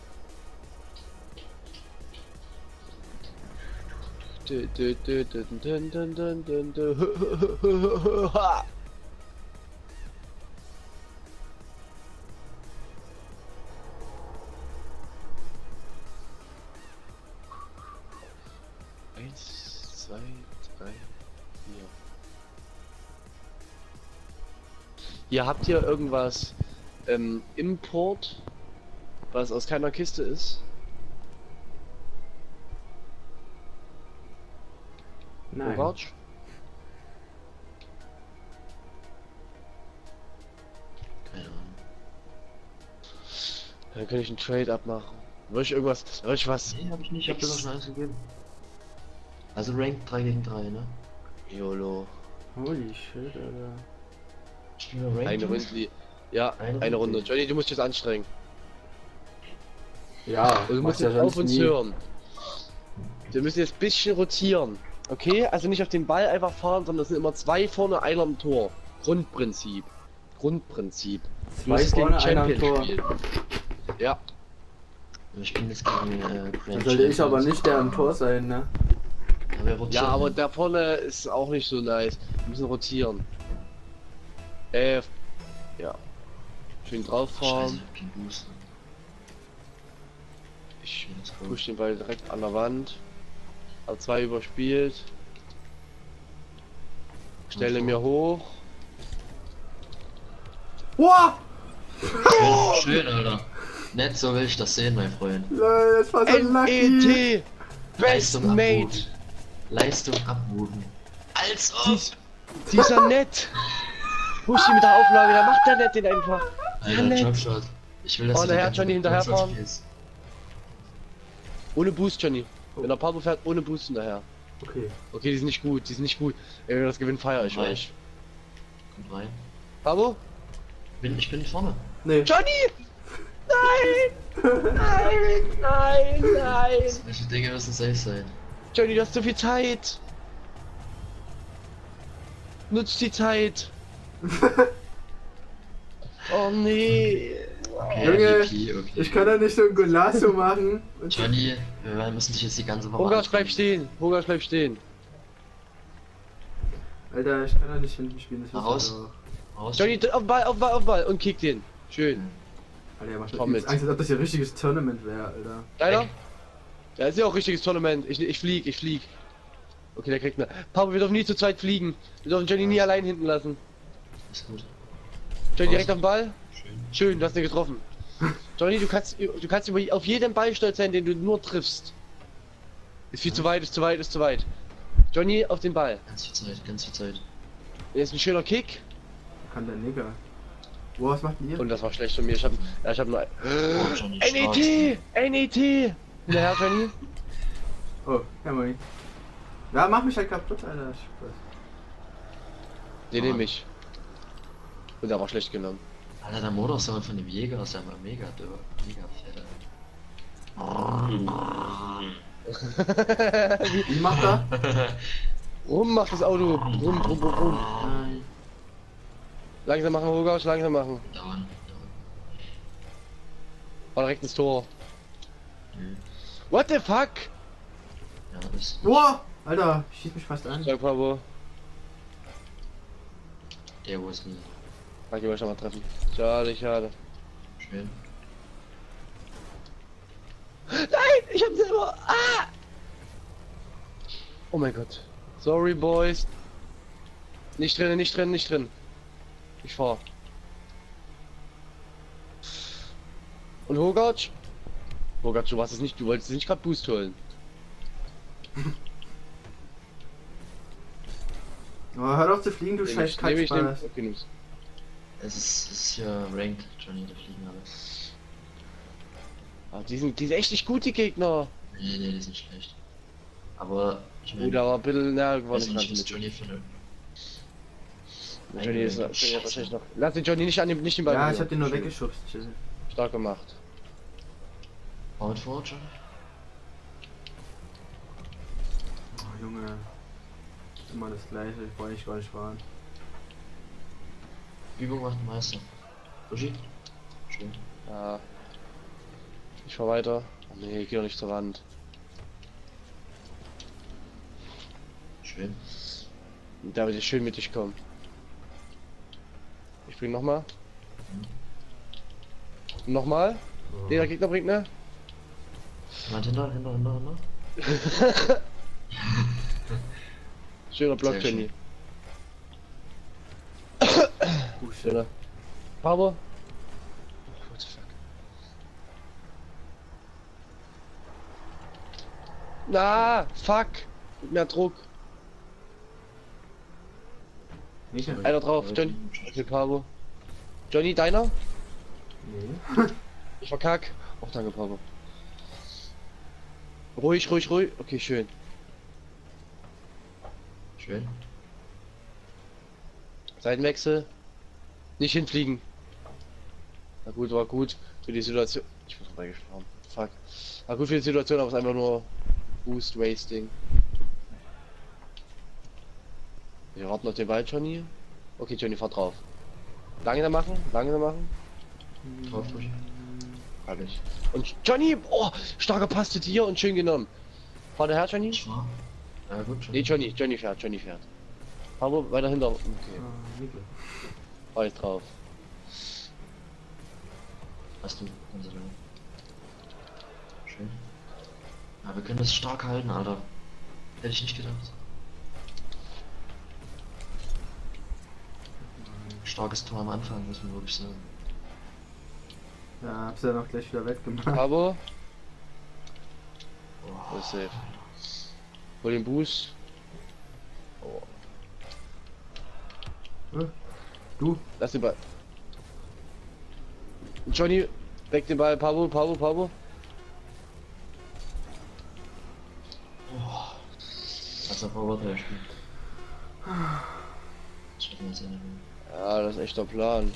Dü, dü, dü, dü, dü, dü, dü, dü, dü. Ha! Eins, zwei, drei, vier. Ihr habt hier irgendwas ähm, Import, was aus keiner Kiste ist? Nein. Bogartsch? Keine Ahnung. Dann kann ich einen Trade abmachen. Soll ich irgendwas, soll ich was? Nee, hab ich nicht, ich hab dir doch schon alles gegeben. Also Rank drei gegen drei, ne? YOLO. Holy shit, Alter. Spielen wir Rank? Eine Jungs? Runde. Ja, Eine eine Runde. Runde. Johnny, du musst dich jetzt anstrengen. Ja, Du musst macht ja jetzt auf sonst uns nie. hören. Wir müssen jetzt ein bisschen rotieren. Okay? Also nicht auf den Ball einfach fahren, sondern es sind immer zwei vorne, einer am Tor. Grundprinzip. Grundprinzip. Du Zwei musst vorne, gegen einer am Champion Tor. spielen. Ja. Ich bin jetzt gegen äh, Grand Dann sollte ich aber Champions. nicht der am Tor sein, ne? Ja, wir rotieren. Ja, aber der vorne ist auch nicht so nice. Wir müssen rotieren. Äh, ja. Schön drauf Scheiße, fahren. ich hab keinen Boost. Ich Let's go. push den Ball direkt an der Wand. A zwei überspielt. Stelle mir hoch. Wow! Schön, schön, Alter. Nett, so will ich das sehen, mein Freund. Lol, das war so N E lucky! T! Best Leistung Mate! abrufen. Leistung abrufen. Als ob! Dies, dieser nett! Push ihn mit der Auflage, da macht der nett den einfach. Alter, nett. Jobshot. Ich will, dass Oh, du der die Herr ganze Johnny Produktion hinterherfahren. spielst. Ohne Boost, Johnny. Wenn der Pablo fährt, ohne Boost hinterher. Okay. Okay, die sind nicht gut, die sind nicht gut. Wenn wir das gewinnen, feiere ich Nein. euch. Kommt rein. Pablo? Bin, ich bin vorne. Nee. Johnny! Nein! Nein! Nein! Nein! Solche Dinge müssen safe sein. Johnny, du hast so viel Zeit! Nutz die Zeit! Oh nee! Okay, Junge, M V P, okay. Ich kann da nicht so ein Golasso machen. Johnny, wir müssen dich jetzt die ganze Woche Hogas, bleib anstrengen. stehen! Hogas, bleib stehen! Alter, ich kann da nicht hinten spielen. Das Mach wisst ihr raus. doch. Raus. Johnny, auf den Ball, auf den Ball, auf den Ball und kick den! Schön! Alter, er macht Komm mir mit. Angst, als ob das hier ein richtiges Tournament wäre, Alter. Deiner? Weg. Ja, ist ja auch ein richtiges Tournament. Ich, ich flieg, ich flieg. Okay, der kriegt eine. Papa, wir dürfen nie zu zweit fliegen. Wir dürfen Johnny nie allein hinten lassen. Ist gut. Johnny Raus. direkt auf den Ball. Schön. Schön, du hast den getroffen. Johnny, du kannst, du kannst über, auf jeden Ball stolz sein, den du nur triffst. Ist viel zu weit, ist zu weit, ist zu weit. Johnny, auf den Ball. Ganz viel Zeit, ganz viel Zeit. Jetzt ein schöner Kick. Kann der Nigger. Wow, was macht denn ihr? Und das war schlecht von mir. Ich hab, ja, ich hab nur. Oh, Johnny, N E T! N E T! Hinterher, Johnny. Oh, ja moin. Ja, mach mich halt kaputt, Alter. Spaß. Den nehme ich. Und der war schlecht genommen. Alter, der Motorsound von dem Jäger ist ja mal mega dürr. Mega fett. Wie macht er? Rum macht das Auto. Rum, rum, rum, rum. Nein. Langsam machen, Hogas, langsam machen. Dauern. War direkt ins Tor. Hm. What the fuck? Ja, ist. Boah! Alter, schießt mich fast an. Sag Pablo. Der wo ist nie. Kann ich euch noch mal treffen. Schade, schade. Schön. Nein, ich hab selber. Ah! Oh mein Gott. Sorry, Boys. Nicht drin, nicht drin, nicht drin. Ich fahr. Und Hogatsch? Hogatsch, du warst es nicht, du wolltest nicht gerade Boost holen. Oh, hör auf zu fliegen, du Nehm scheiß ich, nehm ich, nehm, Kackspaß. okay, nimm's. Es ist, es ist hier ranked, Johnny, da fliegen alle. Ah, die sind, die sind echt nicht gut, die Gegner. Nee, nee, die sind schlecht. Aber ich Gut, meine, aber ein bisschen, na, ich war weiß nicht nicht, ganz was Johnny für eine. mit. Johnny ist, Johnny ist wahrscheinlich noch. Lass den Johnny nicht an dem, nicht den Ball. Ja, ich berühren. hab den nur Schön. weggeschubst. Chill. Stark gemacht. Baut vor, Johnny. Oh, Junge. Immer das gleiche, ich wollte nicht gar nicht fahren. Übung macht den Meister. Uschi? Schön. Ja. Ich fahr weiter. Oh nee, ich geh doch nicht zur Wand. Schön. Und da wird ich schön mit dich kommen. Ich bring nochmal. Nochmal. Oh. Der Gegner bringt ne? Jemand hinter, hinter, hinter, hinter. Schöner Block, Sehr Jenny. Gut, Schöner. Power. What the fuck? Na, fuck. Mit mehr Druck. Nicht mehr. Einer drauf, Johnny. Okay, Pavo. Johnny, deiner? Nee. Ich verkack. Auch danke, Pavo. Ruhig, ruhig, ruhig. Okay, schön. Schön. Seitenwechsel. Nicht hinfliegen. Na gut, war gut für die Situation. Ich bin vorbeigefahren. Fuck. War gut für die Situation, aber es ist einfach nur Boost Wasting. Wir warten auf den Ball, Johnny. Okay, Johnny, fahr drauf. Langsam machen, langsam machen. Drauf, Uschi. Hab ich. Und Johnny, oh, starker Pass zu dir und schön genommen. Fahr der her, Johnny? Ich war. Ja, gut, schon. Nee, Johnny, Johnny fährt, Johnny fährt. Pablo, weiter hinter. Okay, Ah, Nickel. fahr ich drauf. Hast du, ganz so lange. Schön. Ja, wir können das stark halten, Alter. Hätte ich nicht gedacht. Starkes Tor am Anfang, muss man wirklich sagen. Ja, hab's ja noch gleich wieder wettgemacht. Pablo, Oh, das ist safe. Hol den Boost. Oh. Du? Lass den Ball. Johnny, weg den Ball. Pablo, Pablo, Pablo. hat Lass auf Overtime spielen. Ich hätte jetzt eine. Ja, das ist echt der Plan.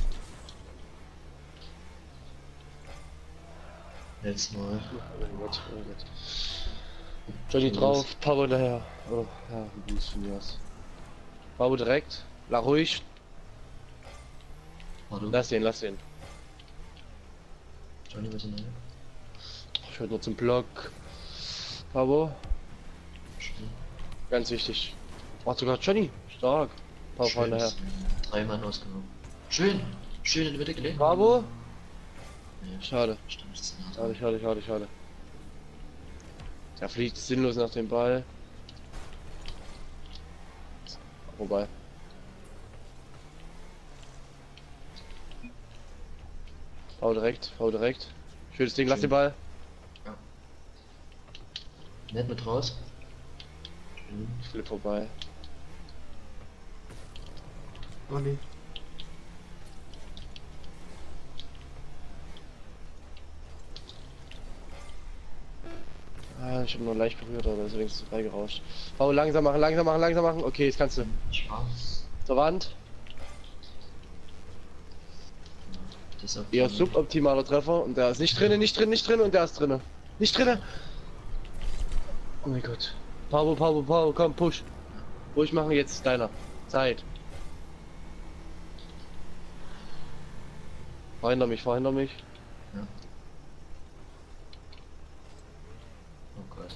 Letztes Mal. Oh Gott, oh Gott. Johnny drauf, Pavo daher. Oder, ja, wie gut von mir aus. Pavo direkt. La ruhig. Warte. Lass den, lass den. Johnny bitte nein. Ich würde nur zum Block. Pavo. Schön. Ganz wichtig. Macht sogar Johnny. Stark. Pavo Schön. daher. Drei Mann ausgenommen. Schön. Schön in die Mitte gelegt. Pavo. Nee, Schade. stimmt, das ist nah Schade, dran. schade, schade, schade. Der fliegt sinnlos nach dem Ball. Wobei. Hau direkt, hau direkt. Schönes Ding, lass den Ball. Nett mit raus. Schön. Ich flippe vorbei. Oh nee. Ah, ich habe nur leicht berührt, aber ist wenigstens freigerauscht. Hau langsam machen, langsam machen, langsam machen. Okay, jetzt kannst du. Spaß. Zur Wand. Das ist auch Eher vorne. suboptimaler Treffer und der ist nicht drinnen, nicht drin, nicht drin und der ist drinnen. Nicht drinnen. Oh mein Gott. Pavo, Pavo, Pavo, komm, push. Ruhig machen, jetzt ist deiner. Zeit. Verhinder mich, verhinder mich. Oh Gott.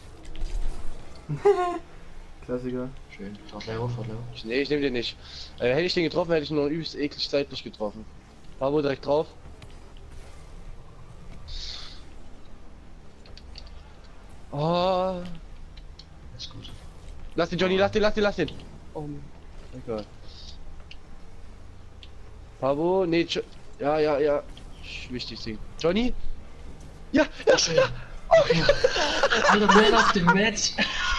Klassiker. Schön. Fahrt gleich hoch, fahrt gleich hoch. Ich, nee, ich nehme den nicht. Äh, hätte ich den getroffen, hätte ich nur übelst eklig seitlich getroffen. Pavo direkt drauf. Oh. Ist gut. Lass den Johnny, lass den, lass den, lass den. Oh mein Gott. Pavo, nee, jo ja, ja, ja. Sch- Wichtig Ding. Johnny? Ja, ja, Schön. Okay. Alter, Man auf dem Match.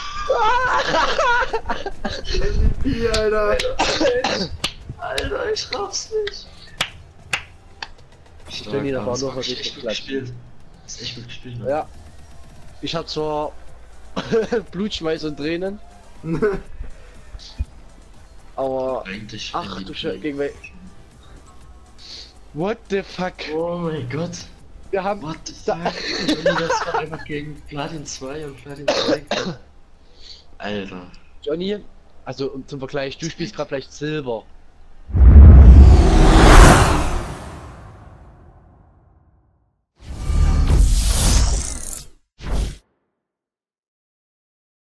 Ja, Alter. Alter, ich raff's nicht. Stark, Johnny, da Mann, war das noch war was echt richtig gut glatt. gespielt. Das ist echt gut gespielt, Mann. Ja. Ich hab zwar Blutschweiß und Tränen, aber Eigentlich. ach wenn du die- Scheiße, gegen wel. What the fuck? Oh mein Gott. Wir haben. What the Da- fuck? Johnny, das war einfach gegen Platin zwei und Platin zwei. Alter. Johnny, also um- zum Vergleich, du spielst gerade vielleicht Silber.